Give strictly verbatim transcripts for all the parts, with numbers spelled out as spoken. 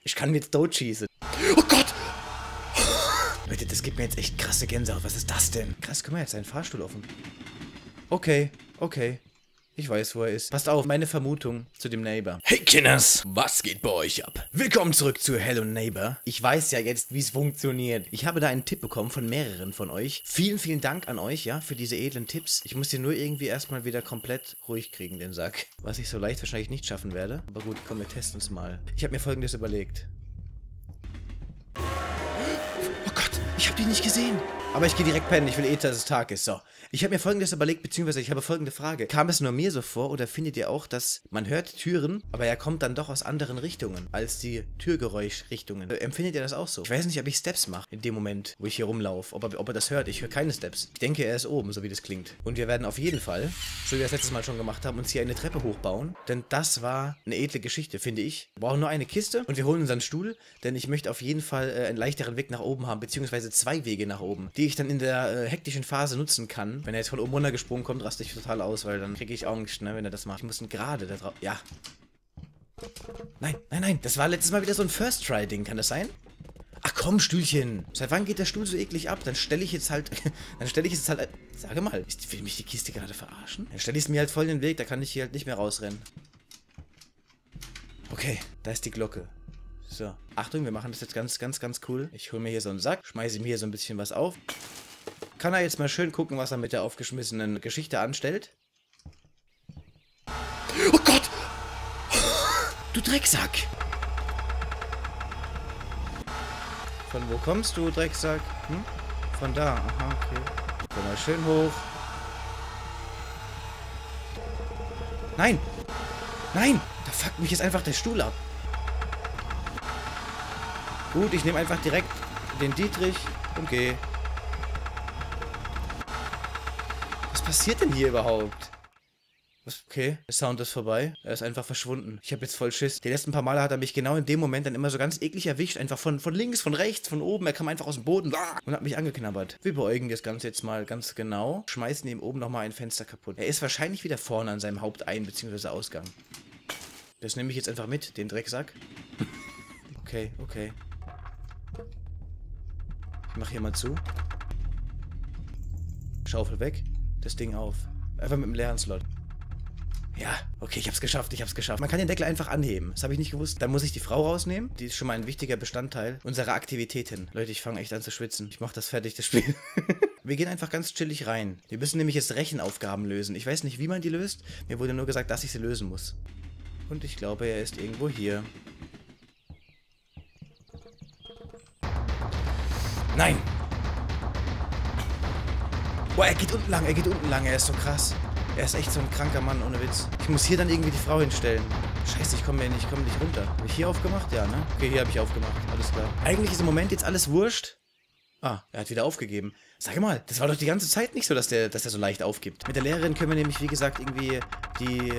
Ich kann jetzt tot schießen. Oh Gott! Leute, das gibt mir jetzt echt krasse Gänsehaut. Was ist das denn? Krass, guck mal, jetzt einen Fahrstuhl offen. Okay, okay. Ich weiß, wo er ist. Passt auf, meine Vermutung zu dem Neighbor. Hey Kinders, was geht bei euch ab? Willkommen zurück zu Hello Neighbor. Ich weiß ja jetzt, wie es funktioniert. Ich habe da einen Tipp bekommen von mehreren von euch. Vielen, vielen Dank an euch, ja, für diese edlen Tipps. Ich muss den nur irgendwie erstmal wieder komplett ruhig kriegen, den Sack. Was ich so leicht wahrscheinlich nicht schaffen werde. Aber gut, komm, wir testen es mal. Ich habe mir Folgendes überlegt. Oh Gott, ich habe die nicht gesehen. Aber ich gehe direkt pennen, ich will eh, dass es Tag ist. So, ich habe mir Folgendes überlegt, beziehungsweise ich habe folgende Frage. Kam es nur mir so vor oder findet ihr auch, dass man hört Türen, aber er kommt dann doch aus anderen Richtungen als die Türgeräuschrichtungen? Äh, empfindet ihr das auch so? Ich weiß nicht, ob ich Steps mache in dem Moment, wo ich hier rumlaufe. Ob er, ob er das hört. Ich höre keine Steps. Ich denke, er ist oben, so wie das klingt. Und wir werden auf jeden Fall, so wie wir das letztes Mal schon gemacht haben, uns hier eine Treppe hochbauen. Denn das war eine edle Geschichte, finde ich. Wir brauchen nur eine Kiste und wir holen unseren Stuhl, denn ich möchte auf jeden Fall äh, einen leichteren Weg nach oben haben, beziehungsweise zwei Wege nach oben, die ich dann in der äh, hektischen Phase nutzen kann. Wenn er jetzt von oben runtergesprungen kommt, raste ich total aus, weil dann kriege ich Angst, ne, wenn er das macht. Ich muss ihn gerade da drauf. Ja. Nein, nein, nein. Das war letztes Mal wieder so ein First-Try-Ding. Kann das sein? Ach komm, Stühlchen. Seit wann geht der Stuhl so eklig ab? Dann stelle ich jetzt halt... dann stelle ich jetzt halt... Sage mal, will mich die Kiste gerade verarschen? Dann stelle ich es mir halt voll in den Weg. Da kann ich hier halt nicht mehr rausrennen. Okay, da ist die Glocke. So, Achtung, wir machen das jetzt ganz, ganz, ganz cool. Ich hole mir hier so einen Sack, schmeiße mir hier so ein bisschen was auf. Kann er jetzt mal schön gucken, was er mit der aufgeschmissenen Geschichte anstellt? Oh Gott! Du Drecksack! Von wo kommst du, Drecksack? Hm? Von da, aha, okay. Komm mal schön hoch. Nein! Nein! Da fuckt mich jetzt einfach der Stuhl ab. Gut, ich nehme einfach direkt den Dietrich und gehe. Was passiert denn hier überhaupt? Was? Okay, der Sound ist vorbei. Er ist einfach verschwunden. Ich habe jetzt voll Schiss. Die letzten paar Male hat er mich genau in dem Moment dann immer so ganz eklig erwischt. Einfach von, von links, von rechts, von oben. Er kam einfach aus dem Boden und hat mich angeknabbert. Wir beäugen das Ganze jetzt mal ganz genau. Schmeißen ihm oben nochmal ein Fenster kaputt. Er ist wahrscheinlich wieder vorne an seinem Hauptein- bzw. Ausgang. Das nehme ich jetzt einfach mit, den Drecksack. Okay, okay. Ich mach hier mal zu. Schaufel weg. Das Ding auf. Einfach mit dem leeren Slot. Ja, okay, ich hab's geschafft, ich hab's geschafft. Man kann den Deckel einfach anheben. Das habe ich nicht gewusst. Dann muss ich die Frau rausnehmen. Die ist schon mal ein wichtiger Bestandteil unserer Aktivitäten. Leute, ich fange echt an zu schwitzen. Ich mach das fertig, das Spiel. Wir gehen einfach ganz chillig rein. Wir müssen nämlich jetzt Rechenaufgaben lösen. Ich weiß nicht, wie man die löst. Mir wurde nur gesagt, dass ich sie lösen muss. Und ich glaube, er ist irgendwo hier. Nein! Boah, er geht unten lang, er geht unten lang, er ist so krass. Er ist echt so ein kranker Mann, ohne Witz. Ich muss hier dann irgendwie die Frau hinstellen. Scheiße, ich komme nicht, komm nicht runter. Habe ich hier aufgemacht? Ja, ne? Okay, hier habe ich aufgemacht. Alles klar. Eigentlich ist im Moment jetzt alles wurscht. Ah, er hat wieder aufgegeben. Sag mal, das war doch die ganze Zeit nicht so, dass der, dass der so leicht aufgibt. Mit der Lehrerin können wir nämlich, wie gesagt, irgendwie die...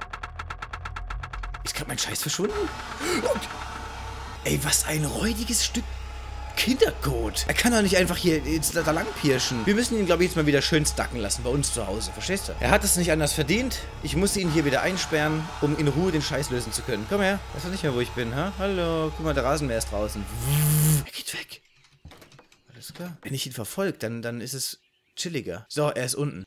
Ist gerade mein Scheiß verschwunden? Und... Ey, was ein räudiges Stück Kindercode. Er kann doch nicht einfach hier jetzt da lang pirschen. Wir müssen ihn, glaube ich, jetzt mal wieder schön stacken lassen bei uns zu Hause. Verstehst du? Er hat es nicht anders verdient. Ich muss ihn hier wieder einsperren, um in Ruhe den Scheiß lösen zu können. Komm her. Weißt du nicht mehr, wo ich bin, ha? Hallo. Guck mal, der Rasenmäher ist draußen. Er geht weg. Alles klar. Wenn ich ihn verfolge, dann, dann ist es chilliger. So, er ist unten.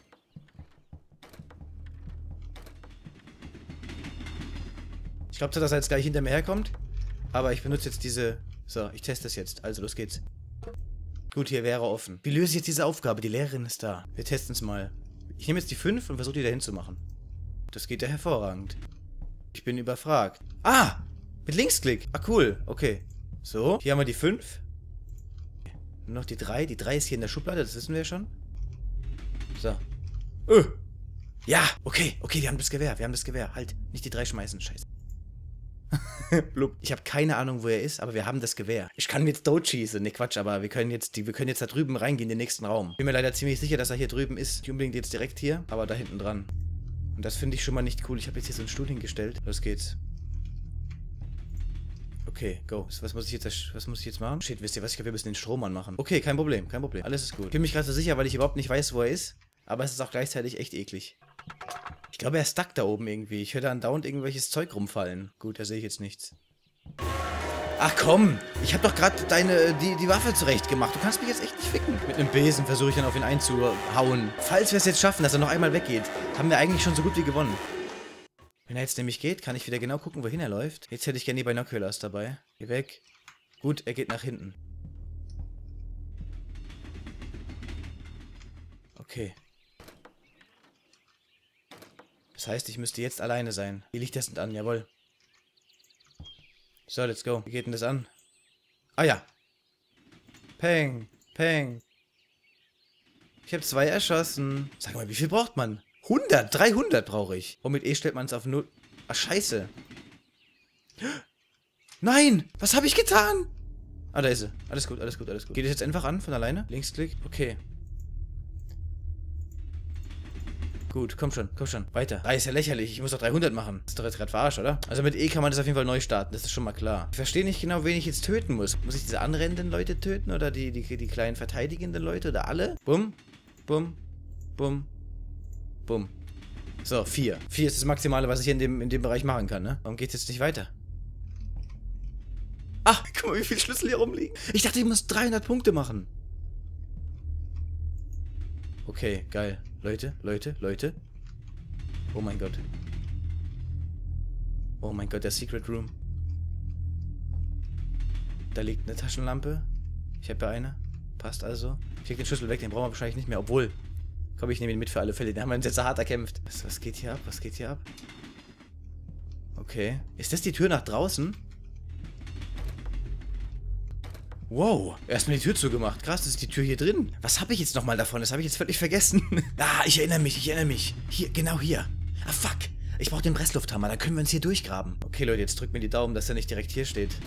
Ich glaube, dass er jetzt gleich hinter mir herkommt. Aber ich benutze jetzt diese... So, ich teste es jetzt. Also, los geht's. Gut, hier wäre offen. Wie löse ich jetzt diese Aufgabe? Die Lehrerin ist da. Wir testen es mal. Ich nehme jetzt die fünf und versuche die dahin zu machen. Das geht ja hervorragend. Ich bin überfragt. Ah! Mit Linksklick. Ah, cool. Okay. So, hier haben wir die fünf. Nur noch die drei. Die drei ist hier in der Schublade, das wissen wir ja schon. So. Öh. Ja, okay. Okay, wir haben das Gewehr. Wir haben das Gewehr. Halt. Nicht die drei schmeißen. Scheiße. Blub. Ich habe keine Ahnung, wo er ist, aber wir haben das Gewehr. Ich kann jetzt tot schießen. Ne, Quatsch, aber wir können jetzt die, wir können jetzt da drüben reingehen, in den nächsten Raum. Bin mir leider ziemlich sicher, dass er hier drüben ist. Nicht unbedingt jetzt direkt hier, aber da hinten dran. Und das finde ich schon mal nicht cool. Ich habe jetzt hier so einen Stuhl hingestellt. Los geht's. Okay, go. Was muss ich jetzt, was muss ich jetzt machen? Shit, wisst ihr was? Ich glaube, wir müssen den Strom anmachen. Okay, kein Problem, kein Problem. Alles ist gut. Ich bin mich gerade so sicher, weil ich überhaupt nicht weiß, wo er ist. Aber es ist auch gleichzeitig echt eklig. Ich glaube, er ist stuck da oben irgendwie. Ich höre da andauernd irgendwelches Zeug rumfallen. Gut, da sehe ich jetzt nichts. Ach komm, ich habe doch gerade deine, die, die Waffe zurecht gemacht. Du kannst mich jetzt echt nicht ficken. Mit einem Besen versuche ich dann auf ihn einzuhauen. Falls wir es jetzt schaffen, dass er noch einmal weggeht, haben wir eigentlich schon so gut wie gewonnen. Wenn er jetzt nämlich geht, kann ich wieder genau gucken, wohin er läuft. Jetzt hätte ich gerne die Binoculars dabei. Geh weg. Gut, er geht nach hinten. Okay. Das heißt, ich müsste jetzt alleine sein. Wie liegt das denn an? Jawohl. So, let's go. Wie geht denn das an? Ah ja. Peng, peng. Ich habe zwei erschossen. Sag mal, wie viel braucht man? hundert, dreihundert brauche ich. Und mit E stellt man es auf null. Ach, scheiße. Nein, was habe ich getan? Ah, da ist sie. Alles gut, alles gut, alles gut. Geht es jetzt einfach an, von alleine? Linksklick, okay. Gut, komm schon, komm schon. Weiter. drei ist ja lächerlich. Ich muss doch dreihundert machen. Das ist doch jetzt gerade verarscht, oder? Also mit E kann man das auf jeden Fall neu starten. Das ist schon mal klar. Ich verstehe nicht genau, wen ich jetzt töten muss. Muss ich diese anrennenden Leute töten? Oder die, die, die kleinen verteidigenden Leute? Oder alle? Bumm, bumm, bumm, bumm. So, vier. Vier ist das Maximale, was ich hier in dem, in dem Bereich machen kann, ne? Warum geht's jetzt nicht weiter? Ah, guck mal, wie viele Schlüssel hier rumliegen. Ich dachte, ich muss dreihundert Punkte machen. Okay, geil. Leute, Leute, Leute. Oh mein Gott. Oh mein Gott, der Secret Room. Da liegt eine Taschenlampe. Ich habe ja eine. Passt also. Ich leg den Schlüssel weg, den brauchen wir wahrscheinlich nicht mehr. Obwohl. Komm, ich nehme ihn mit für alle Fälle. Den haben wir uns jetzt so hart erkämpft. Was, was geht hier ab? Was geht hier ab? Okay. Ist das die Tür nach draußen? Wow, erstmal die Tür zugemacht. Krass, das ist die Tür hier drin. Was habe ich jetzt nochmal davon? Das habe ich jetzt völlig vergessen. Ah, ich erinnere mich, ich erinnere mich. Hier, genau hier. Ah, fuck. Ich brauche den Presslufthammer, dann können wir uns hier durchgraben. Okay, Leute, jetzt drückt mir die Daumen, dass er nicht direkt hier steht.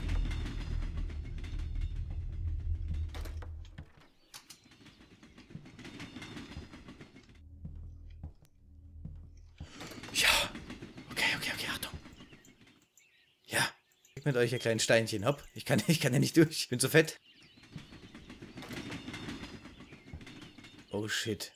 Ja. Okay, okay, okay, Achtung. Ja. Mit euch, ihr kleinen Steinchen. Hopp. Ich kann, ich kann ja nicht durch. Ich bin zu fett. Oh, shit.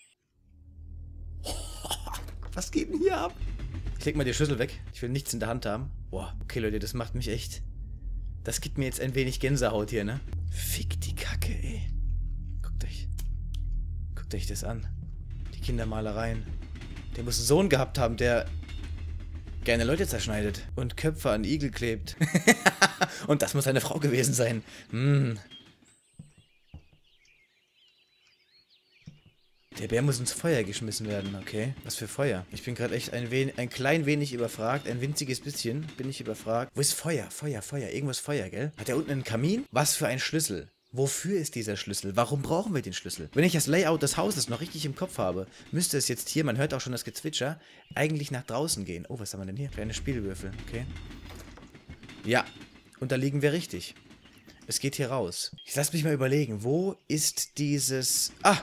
Was geht denn hier ab? Ich leg mal die Schlüssel weg. Ich will nichts in der Hand haben. Boah. Okay, Leute, das macht mich echt... Das gibt mir jetzt ein wenig Gänsehaut hier, ne? Fick die Kacke, ey. Guckt euch. Guckt euch das an. Die Kindermalereien. Der muss einen Sohn gehabt haben, der... gerne Leute zerschneidet und Köpfe an Igel klebt. Und das muss seine Frau gewesen sein. Hm. Der Bär muss ins Feuer geschmissen werden, okay? Was für Feuer? Ich bin gerade echt ein, wen ein klein wenig überfragt. Ein winziges bisschen bin ich überfragt. Wo ist Feuer? Feuer, Feuer. Irgendwas Feuer, gell? Hat er unten einen Kamin? Was für ein Schlüssel? Wofür ist dieser Schlüssel? Warum brauchen wir den Schlüssel? Wenn ich das Layout des Hauses noch richtig im Kopf habe, müsste es jetzt hier, man hört auch schon das Gezwitscher, eigentlich nach draußen gehen. Oh, was haben wir denn hier? Kleine Spielwürfel, okay. Ja, und da liegen wir richtig. Es geht hier raus. Ich lasse mich mal überlegen, wo ist dieses... Ah!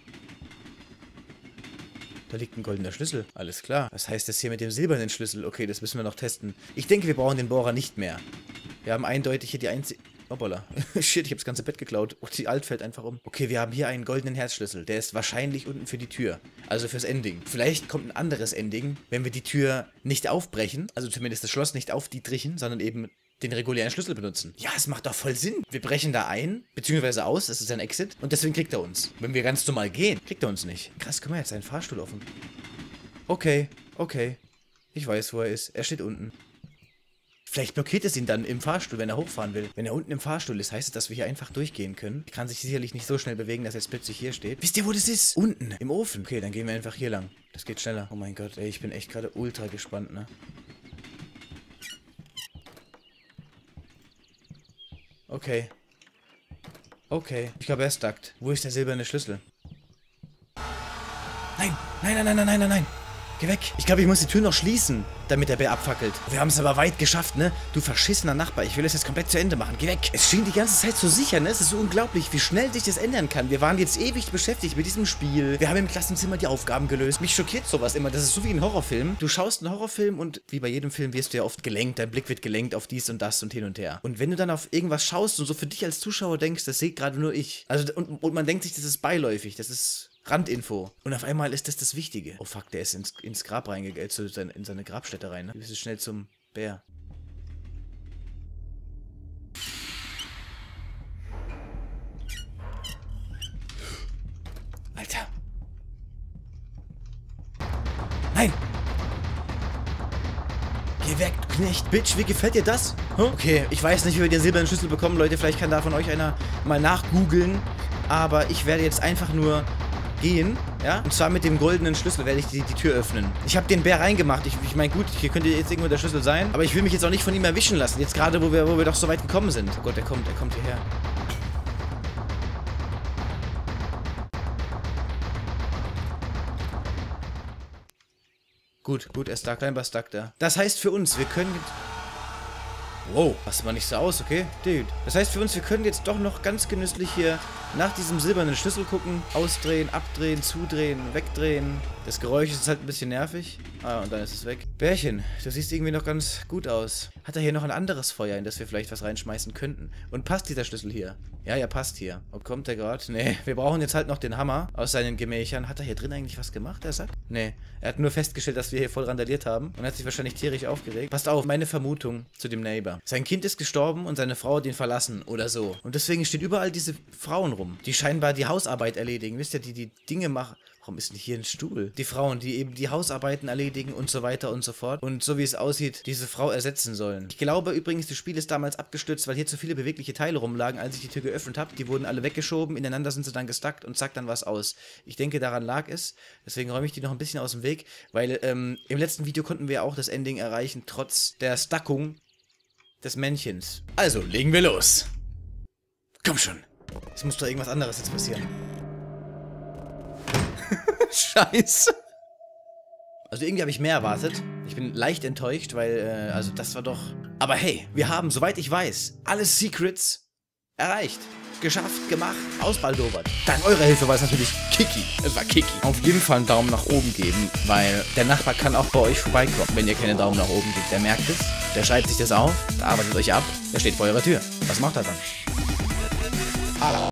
Da liegt ein goldener Schlüssel. Alles klar. Was heißt das hier mit dem silbernen Schlüssel? Okay, das müssen wir noch testen. Ich denke, wir brauchen den Bohrer nicht mehr. Wir haben eindeutig hier die einzige... Hoppala. Shit, ich habe das ganze Bett geklaut. Oh, die Alt fällt einfach um. Okay, wir haben hier einen goldenen Herzschlüssel. Der ist wahrscheinlich unten für die Tür. Also fürs Ending. Vielleicht kommt ein anderes Ending, wenn wir die Tür nicht aufbrechen. Also zumindest das Schloss nicht aufdietrichen, sondern eben den regulären Schlüssel benutzen. Ja, es macht doch voll Sinn. Wir brechen da ein, beziehungsweise aus. Das ist ein Exit. Und deswegen kriegt er uns. Wenn wir ganz normal gehen, kriegt er uns nicht. Krass, guck mal, jetzt ist ein Fahrstuhl offen. Okay, okay. Ich weiß, wo er ist. Er steht unten. Vielleicht blockiert es ihn dann im Fahrstuhl, wenn er hochfahren will. Wenn er unten im Fahrstuhl ist, heißt es, dass wir hier einfach durchgehen können. Er kann sich sicherlich nicht so schnell bewegen, dass er jetzt plötzlich hier steht. Wisst ihr, wo das ist? Unten, im Ofen. Okay, dann gehen wir einfach hier lang. Das geht schneller. Oh mein Gott, ey, ich bin echt gerade ultra gespannt, ne? Okay. Okay. Ich glaube, er ist duckt. Wo ist der silberne Schlüssel? Nein, nein, nein, nein, nein, nein, nein, nein. Geh weg. Ich glaube, ich muss die Tür noch schließen, damit der Bär abfackelt. Wir haben es aber weit geschafft, ne? Du verschissener Nachbar. Ich will es jetzt komplett zu Ende machen. Geh weg. Es schien die ganze Zeit so sicher, ne? Es ist so unglaublich, wie schnell sich das ändern kann. Wir waren jetzt ewig beschäftigt mit diesem Spiel. Wir haben im Klassenzimmer die Aufgaben gelöst. Mich schockiert sowas immer. Das ist so wie ein Horrorfilm. Du schaust einen Horrorfilm und wie bei jedem Film wirst du ja oft gelenkt. Dein Blick wird gelenkt auf dies und das und hin und her. Und wenn du dann auf irgendwas schaust und so für dich als Zuschauer denkst, das sehe gerade nur ich. Also, und, und man denkt sich, das ist beiläufig. Das ist... Randinfo. Und auf einmal ist das das Wichtige. Oh fuck, der ist ins, ins Grab reingegangen, in seine Grabstätte rein, ne? Du bist schnell zum Bär. Nein! Geh weg, du Knecht, Bitch. Wie gefällt dir das? Huh? Okay, ich weiß nicht, wie wir den silbernen Schlüssel bekommen, Leute. Vielleicht kann da von euch einer mal nachgoogeln. Aber ich werde jetzt einfach nur gehen, ja? Und zwar mit dem goldenen Schlüssel werde ich die, die Tür öffnen. Ich habe den Bär reingemacht. Ich, ich meine, gut, hier könnte jetzt irgendwo der Schlüssel sein. Aber ich will mich jetzt auch nicht von ihm erwischen lassen. Jetzt gerade, wo wir, wo wir doch so weit gekommen sind. Oh Gott, er kommt, er kommt hierher. Gut, gut, er ist da, Kleinbar ist da. Das heißt für uns, wir können... Wow, passt mal nicht so aus, okay? Dude. Das heißt für uns, wir können jetzt doch noch ganz genüsslich hier nach diesem silbernen Schlüssel gucken. Ausdrehen, abdrehen, zudrehen, wegdrehen. Das Geräusch ist halt ein bisschen nervig. Ah, und dann ist es weg. Bärchen, du siehst irgendwie noch ganz gut aus. Hat er hier noch ein anderes Feuer, in das wir vielleicht was reinschmeißen könnten? Und passt dieser Schlüssel hier? Ja, ja, passt hier. Ob kommt der gerade? Nee, wir brauchen jetzt halt noch den Hammer aus seinen Gemächern. Hat er hier drin eigentlich was gemacht, der Sack? Nee, er hat nur festgestellt, dass wir hier voll randaliert haben und hat sich wahrscheinlich tierisch aufgeregt. Passt auf, meine Vermutung zu dem Neighbor. Sein Kind ist gestorben und seine Frau hat ihn verlassen oder so. Und deswegen stehen überall diese Frauen rum, die scheinbar die Hausarbeit erledigen. Wisst ihr, die die Dinge machen. Warum ist denn hier ein Stuhl? Die Frauen, die eben die Hausarbeiten erledigen und so weiter und so fort. Und so wie es aussieht, diese Frau ersetzen sollen. Ich glaube übrigens, das Spiel ist damals abgestürzt, weil hier zu viele bewegliche Teile rumlagen, als ich die Tür geöffnet habe. Die wurden alle weggeschoben, ineinander sind sie dann gestackt und zack, dann war es aus. Ich denke, daran lag es. Deswegen räume ich die noch ein bisschen aus dem Weg, weil ähm, im letzten Video konnten wir auch das Ending erreichen, trotz der Stackung des Männchens. Also, legen wir los. Komm schon. Es muss doch irgendwas anderes jetzt passieren. Scheiße. Also irgendwie habe ich mehr erwartet. Ich bin leicht enttäuscht, weil, äh, also das war doch... Aber hey, wir haben, soweit ich weiß, alle Secrets erreicht. Geschafft, gemacht, ausbaldobert. Dank eurer Hilfe war es natürlich Kiki. Es war Kiki. Auf jeden Fall einen Daumen nach oben geben, weil der Nachbar kann auch bei euch vorbeikommen, wenn ihr keinen Daumen nach oben gebt. Der merkt es, der schreibt sich das auf, der arbeitet euch ab, der steht vor eurer Tür. Was macht er dann? Ah.